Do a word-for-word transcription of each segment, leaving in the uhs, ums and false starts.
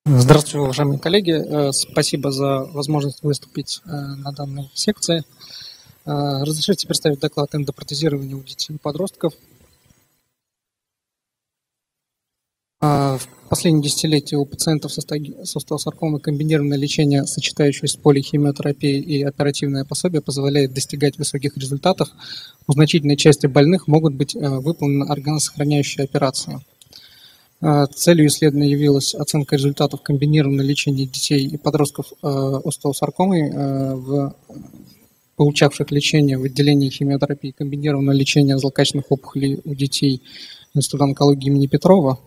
Здравствуйте, уважаемые коллеги. Э, Спасибо за возможность выступить э, на данной секции. Э, Разрешите представить доклад эндопротезирования у детей и подростков. Э, В последние десятилетия у пациентов с остео- с остеосаркомой комбинированное лечение, сочетающееся с полихимиотерапией и оперативное пособие, позволяет достигать высоких результатов. У значительной части больных могут быть э, выполнены органосохраняющие операции. Э, Целью исследования явилась оценка результатов комбинированного лечения детей и подростков э, остеосаркомой, э, в получавших лечение в отделении химиотерапии комбинированного лечения злокачественных опухолей у детей Института онкологии имени Петрова.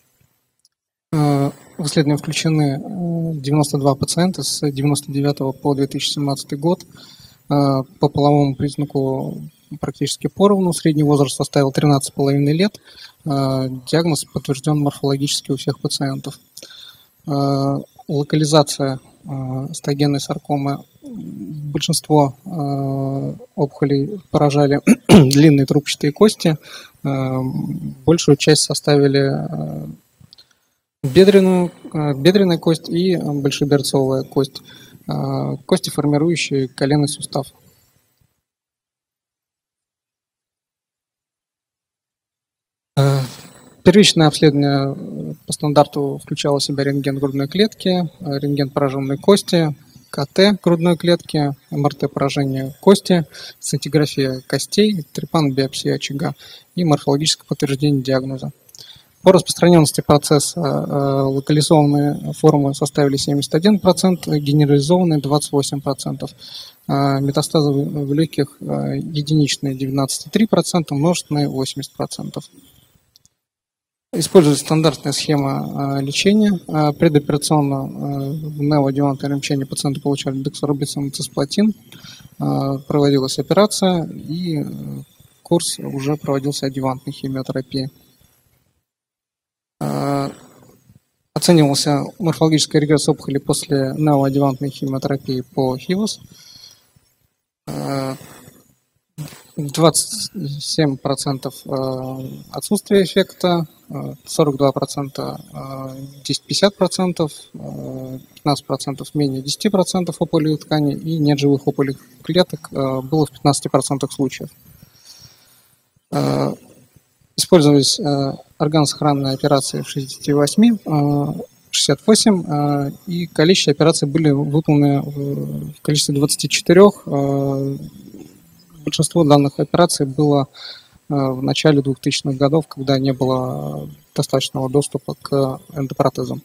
Э, В исследование включены э, девяносто два пациента с девяносто девятого по две тысячи семнадцатый год. Э, По половому признаку практически поровну. Средний возраст составил тринадцать с половиной лет. Э, Диагноз подтвержден морфологически у всех пациентов. Э, Локализация э, стеатогенной саркомы. Большинство э, опухолей поражали длинные трубчатые кости. Э, Большую часть составили э, бедренную, э, бедренная кость и большеберцовая кость, э, кости, формирующие коленный сустав. Э, Первичное обследование по стандарту включало в себя рентген грудной клетки, э, рентген пораженной кости, КТ грудной клетки, МРТ поражения кости, сцинтиграфия костей, трепан-биопсия очага и морфологическое подтверждение диагноза. По распространенности процесса э, локализованные формы составили семьдесят один процент, генерализованные двадцать восемь процентов. Э, Метастазы в в легких э, единичные девятнадцать целых три десятых процента, множественные восемьдесят процентов. Используется стандартная схема э, лечения. Э, Предоперационно э, в неоадъювантном лечении пациенты получали доксорубицин и цисплатин. Э, Проводилась операция и э, курс уже проводился адъювантной химиотерапии. Э, Оценивался морфологический регресс опухоли после неоадъювантной химиотерапии по хивос. Э, двадцать семь процентов э, отсутствие эффекта, э, сорок два процента э, десять пятьдесят процентов, э, пятнадцать процентов менее десяти процентов опухолевой ткани и нет живых опухолевых клеток э, было в пятнадцати процентах случаев. Э, Использовались э, органосохранные операции в шестидесяти восьми, э, шестьдесят восемь, э, и количество операций были выполнены в, в количестве двадцати четырёх. Э, большинство данных операций было э, в начале двухтысячных годов, когда не было достаточного доступа к эндопротезам.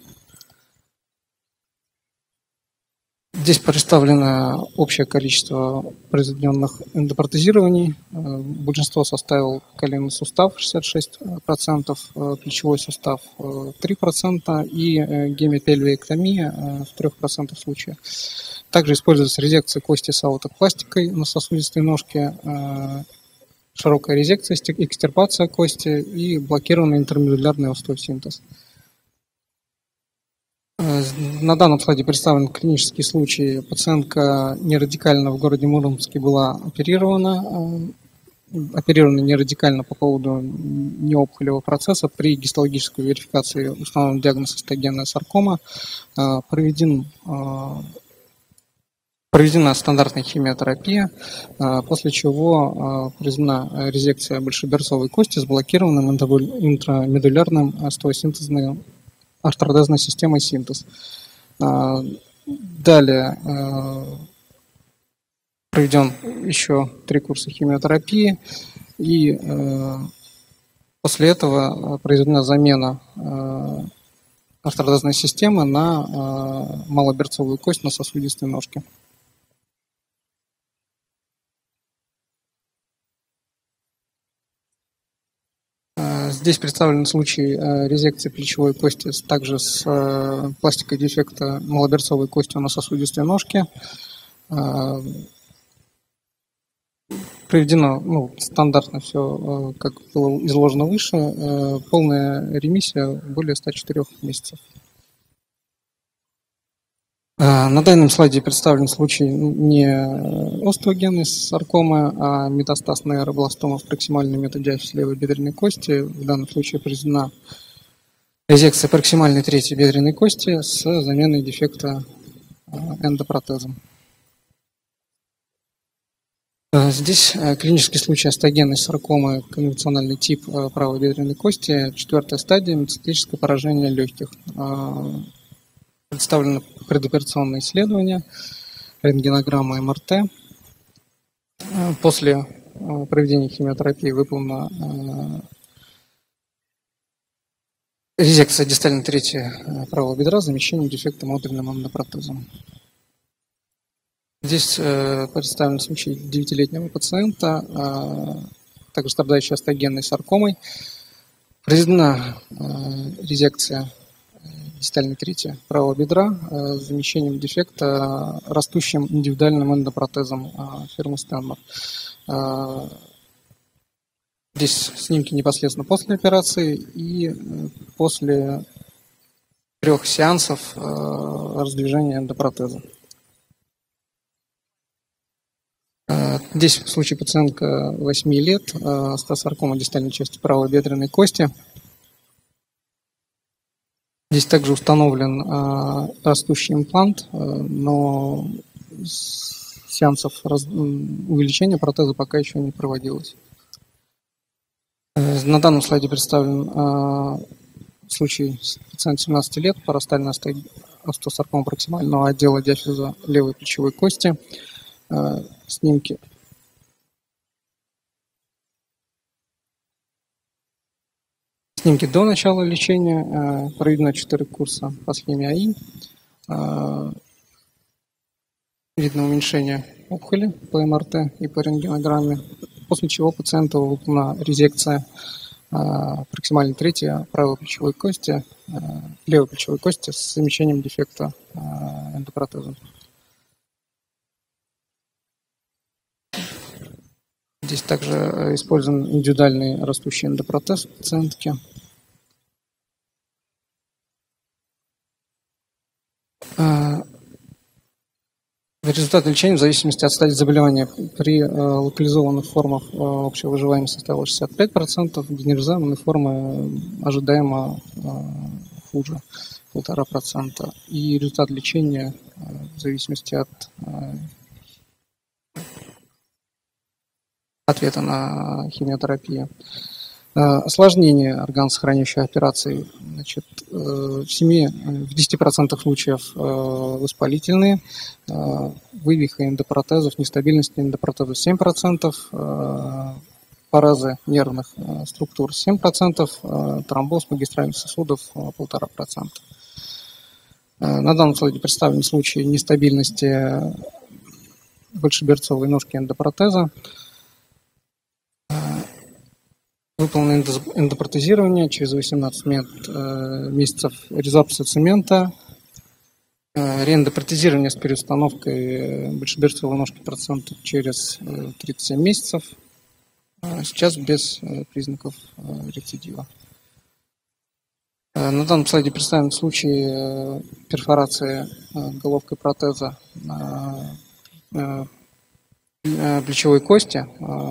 Здесь представлено общее количество произведенных эндопротезирований. Э, Большинство составил коленный сустав шестьдесят шесть процентов, э, плечевой сустав э, три процента и э, гемипельвиэктомия э, в трёх процентах случаев. Также используется резекция кости с аутопластикой на сосудистой ножке, э, широкая резекция, стек- экстирпация кости и блокированный интермедулярный остеосинтез. Э, На данном слайде представлен клинический случай. Пациентка нерадикально в городе Мурманске была оперирована. э, Оперирована нерадикально по поводу неопухолевого процесса. При гистологической верификации установлен диагноз остеогенная саркома. Э, Проведен, э, проведена стандартная химиотерапия, э, после чего э, произведена резекция большеберцовой кости с блокированным интраву- интрамедулярным остеосинтезным артродезной системой синтез. А, Далее а, проведен еще три курса химиотерапии, и а, после этого произведена замена а, артродезной системы на а, малоберцовую кость на сосудистой ножке. А, Здесь представлен случай а, резекции плечевой кости с- также с а, пластикой дефекта малоберцовой костью на сосудистой ножке. А, Проведено, ну, стандартно все, как было изложено выше. Э, Полная ремиссия более ста четырёх месяцев. Э, На данном слайде представлен случай не остеогенной саркомы, а метастаз нейробластома в проксимальной метадиафизе левой бедренной кости. В данном случае произведена Резекция проксимальной третьей бедренной кости с заменой дефекта эндопротезом. Здесь клинический случай остеогенной саркомы, конвенциональный тип правой бедренной кости, четвертая стадия, метастатическое поражение легких. Представлено предоперационное исследование, рентгенограмма эм эр тэ. После проведения химиотерапии выполнена резекция дистальной трети правого бедра с замещением дефекта модульным эндопротезом. Здесь представлен случай девятилетнего пациента, также страдающего остеогенной саркомой. Произведена резекция дистальной трети правого бедра с замещением дефекта растущим индивидуальным эндопротезом фирмы Stenmar. Здесь снимки непосредственно после операции и после трех сеансов раздвижения эндопротеза. Здесь в случае пациентка восьми лет, остеосаркома дистальной части правой бедренной кости. Здесь также установлен растущий имплант, но сеансов увеличения протеза пока еще не проводилось. На данном слайде представлен случай пациента семнадцати лет, парастальная остеосаркома проксимального отдела диафиза левой плечевой кости. Снимки. Снимки до начала лечения. Проведено четыре курса по схеме АИ. Видно уменьшение опухоли по эм эр тэ и по рентгенограмме, после чего пациенту выполнена резекция проксимальной трети правой плечевой кости, левой плечевой кости с замещением дефекта эндопротеза. Здесь также использован индивидуальный растущий эндопротез пациентки. Результаты лечения в зависимости от стадии заболевания при локализованных формах общего выживания составило шестьдесят пять процентов, генерализованные формы ожидаемо хуже, полтора процента. И результат лечения в зависимости от ответа на химиотерапию. Осложнение органосохраняющей операции, значит, в, семи, в десяти процентах случаев воспалительные, вывиха эндопротезов, нестабильность эндопротеза семь процентов, паразы нервных структур семь процентов, тромбоз магистральных сосудов полтора процента. На данном слайде представлены случаи нестабильности большеберцовой ножки эндопротеза. Выполнено эндопротезирование через восемнадцать месяцев, резорбция цемента, реэндопротезирование с переустановкой большеберцовой ножки процентов через тридцать семь месяцев, сейчас без признаков рецидива. На данном слайде представлен случай перфорации головкой протеза плечевой кости.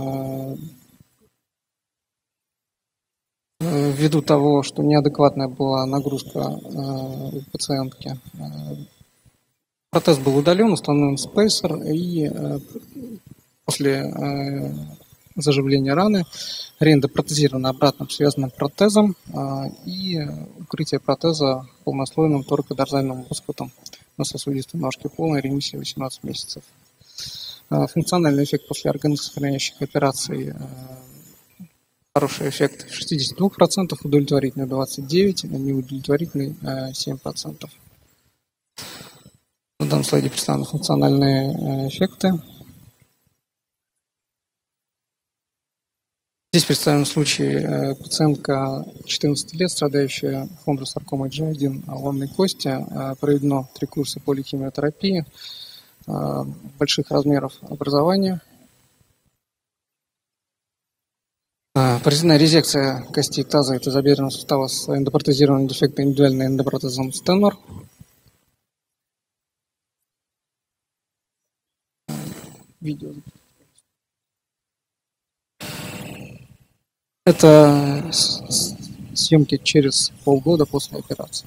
Ввиду того, что неадекватная была нагрузка у пациентки, протез был удален, установлен спейсер, и после заживления раны реэндопротезировано обратно связанным протезом и укрытие протеза полнослойным торакодорзальным лоскутом на сосудистой ножке, полной ремиссии восемнадцать месяцев. Функциональный эффект после органосохраняющих операций: хороший эффект шестьдесят два процента, удовлетворительный двадцать девять процентов, неудовлетворительный семь процентов. На данном слайде представлены функциональные эффекты. Здесь представлен случай пациентка четырнадцати лет, страдающая хондросаркомой джи один лобной кости. Проведено три курса полихимиотерапии больших размеров образования. Проведена резекция костей таза и тазобедренного сустава с эндопротезированным дефектом индивидуальным эндопротезом Stenmar. Видео. Это съемки через полгода после операции.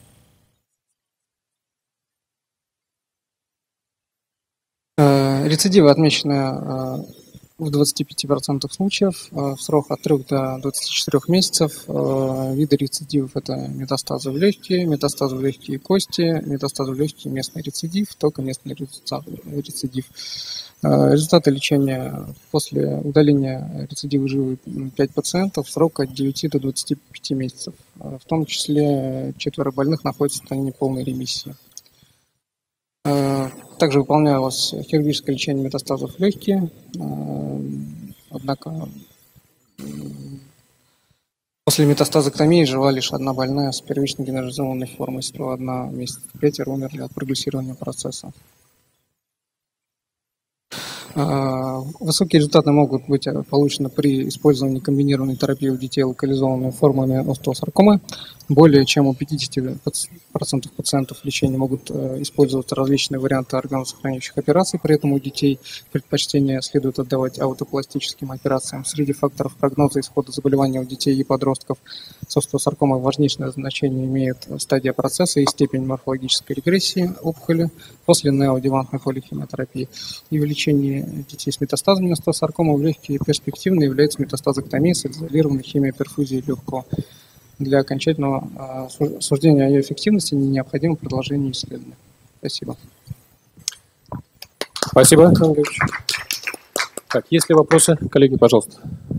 Рецидивы отмечены в двадцати пяти процентах случаев в срок от трёх до двадцати четырёх месяцев. Виды рецидивов – это метастазы в легкие, метастазы в легкие кости, метастазы в легкие, местный рецидив, только местный рецидив. Результаты лечения после удаления рецидива живы пять пациентов, срок от девяти до двадцати пяти месяцев. В том числе четверо больных находятся в состоянии полной ремиссии. Также выполнялось хирургическое лечение метастазов в легкие, однако после метастазэктомии жила лишь одна больная с первичной генерализованной формой эс тэ о один месяц. Пятеро умерли от прогрессирования процесса. Высокие результаты могут быть получены при использовании комбинированной терапии у детей, локализованными формами остеосаркомы. Более чем у пятидесяти процентов пациентов лечения могут использоваться различные варианты органосохраняющих операций. При этом у детей предпочтение следует отдавать аутопластическим операциям. Среди факторов прогноза исхода заболевания у детей и подростков с остеосаркомой важнейшее значение имеет стадия процесса и степень морфологической регрессии опухоли после неоадъювантной полихимиотерапии. И в лечении детей с метастазами остеосаркомы в легкие перспективно является метастазэктомия с изолированной химиоперфузией легкого. Для окончательного суждения о ее эффективности необходимо продолжение исследования. Спасибо. Спасибо, Александр Георгиевич. Так, есть ли вопросы? Коллеги, пожалуйста.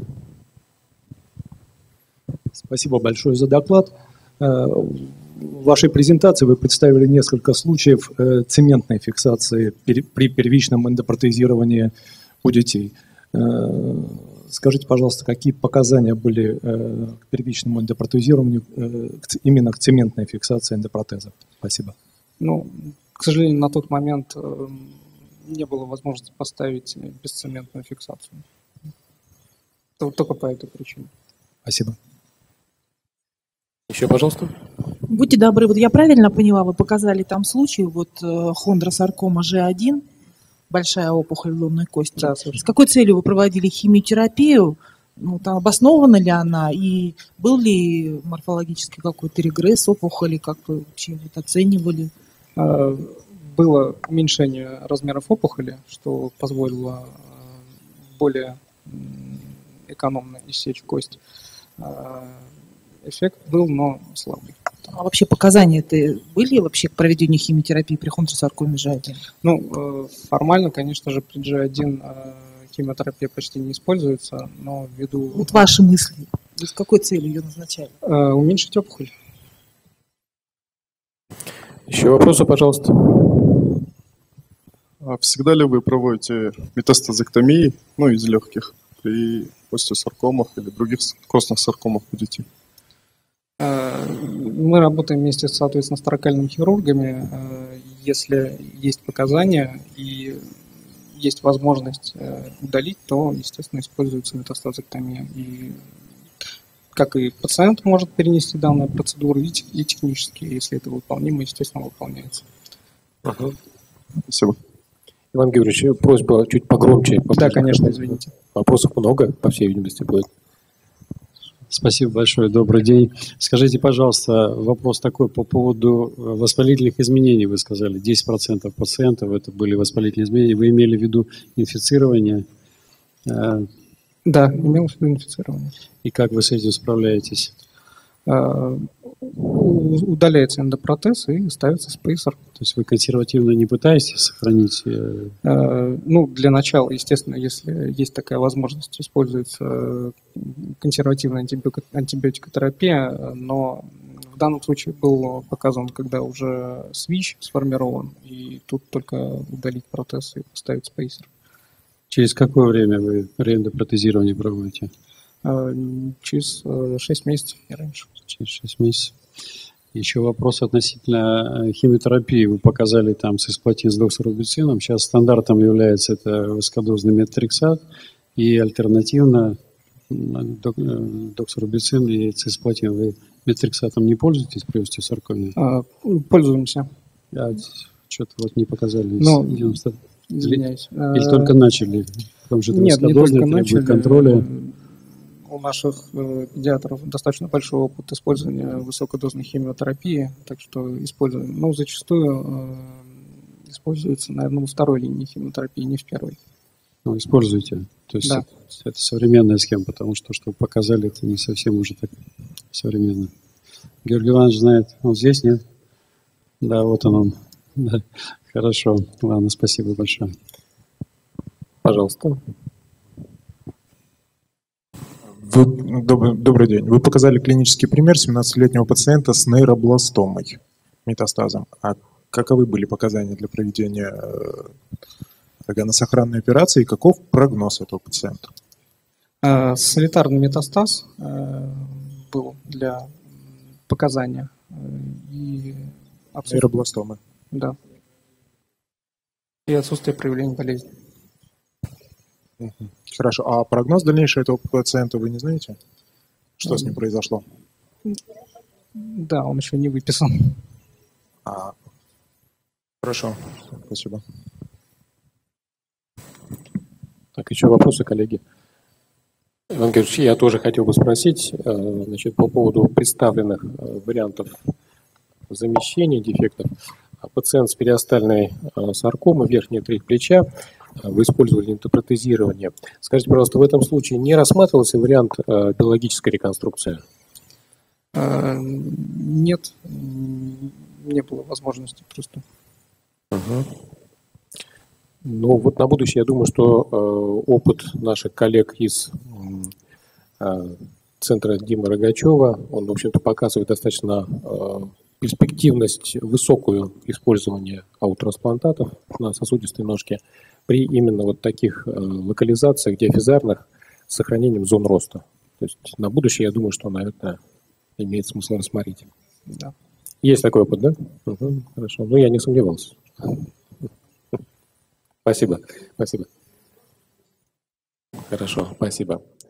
Спасибо большое за доклад. В вашей презентации вы представили несколько случаев цементной фиксации при первичном эндопротезировании у детей. Скажите, пожалуйста, какие показания были к первичному эндопротезированию, именно к цементной фиксации эндопротеза? Спасибо. Ну, к сожалению, на тот момент не было возможности поставить бесцементную фиксацию. Только по этой причине. Спасибо. Еще, пожалуйста. Будьте добры, вот я правильно поняла, вы показали там случай, вот хондросаркома жэ один, большая опухоль в лобной кости. Да, с какой целью вы проводили химиотерапию? Ну, там обоснована ли она? И был ли морфологический какой-то регресс опухоли? Как вы вообще вот оценивали? Было уменьшение размеров опухоли, что позволило более экономно иссечь кость. Эффект был, но слабый. А вообще показания-то были вообще к проведению химиотерапии при хондросаркоме жэ один? Ну, формально, конечно же, при жэ один химиотерапия почти не используется, но ввиду... Вот ваши мысли. С какой целью ее назначали? Уменьшить опухоль. Еще вопросы, пожалуйста. Всегда ли вы проводите метастазэктомии, ну, из легких, при остеосаркомах или других костных саркомах у детей? Мы работаем вместе, соответственно, с торакальными хирургами. Если есть показания и есть возможность удалить, то, естественно, используется метастазэктомия. И как и пациент может перенести данную процедуру, и технически, если это выполнимо, естественно, выполняется. Ага. Спасибо. Иван Георгиевич, просьба чуть погромче. Да, конечно, извините. Вопросов много, по всей видимости, будет. Спасибо большое, добрый день. Скажите, пожалуйста, вопрос такой по поводу воспалительных изменений. Вы сказали, десять процентов пациентов это были воспалительные изменения. Вы имели в виду инфицирование? Да, имел в виду инфицирование. И как вы с этим справляетесь? Удаляется эндопротез и ставится спейсер. То есть вы консервативно не пытаетесь сохранить? Ну, для начала, естественно, если есть такая возможность, используется консервативная антибиотикотерапия, но в данном случае был показан, когда уже свич сформирован, и тут только удалить протез и поставить спейсер. Через какое время вы реэндопротезирование проводите? Через шесть месяцев, не раньше. Через шесть месяцев. Еще вопрос относительно химиотерапии. Вы показали там цисплатин с доксорубицином. Сейчас стандартом является это высокодозный метотрексат. И альтернативно доксорубицин и цисплатин. Вы метотрексатом не пользуетесь при остеосаркоме? Пользуемся. А, что-то вот не показали. Ну, девяносто... извиняюсь. Или только начали? Потому что это Нет, не только начали. Контроля. у наших э, педиатров достаточно большой опыт использования высокодозной химиотерапии, так что используем, ну, зачастую э, используется, наверное, во второй линии химиотерапии, не в первой. Ну, используйте. То есть Да. это, это современная схема, потому что, что вы показали, это не совсем уже так современно. Георгий Иванович знает. Он здесь, нет? Да, вот он. он. Да. Хорошо. Ладно, спасибо большое. Пожалуйста. Вы, добрый, добрый день. Вы показали клинический пример семнадцатилетнего пациента с нейробластомой, метастазом. А каковы были показания для проведения э, органосохранной операции и каков прогноз этого пациента? Э, Солитарный метастаз э, был для показания э, и отсутствие, Нейробластомы. да, и отсутствие проявления болезни. Мгм. Хорошо. А прогноз дальнейший этого пациента вы не знаете? Что с ним произошло? Да, он еще не выписан. А, хорошо. Спасибо. Так, еще вопросы, коллеги? Иван Георгиевич, я тоже хотел бы спросить, э, значит, по поводу представленных э, вариантов замещения дефектов. А пациент с периостальной э, саркомой верхней трети плеча, э, вы использовали интерпротезирование. Скажите, пожалуйста, в этом случае не рассматривался вариант э, биологической реконструкции? Э, Нет, м, не было возможности просто. Мгм. Ну вот на будущее, я думаю, что э, опыт наших коллег из м, э, центра Димы Рогачева, он, в общем-то, показывает достаточно э, перспективность высокую использования аутотрансплантатов на сосудистой ножке при именно вот таких э, локализациях диафизарных с сохранением зон роста. То есть на будущее, я думаю, что, наверное, имеет смысл рассмотреть. Да. Есть такой опыт, да? Угу, хорошо. Ну, я не сомневался. Спасибо. Спасибо. Хорошо, спасибо.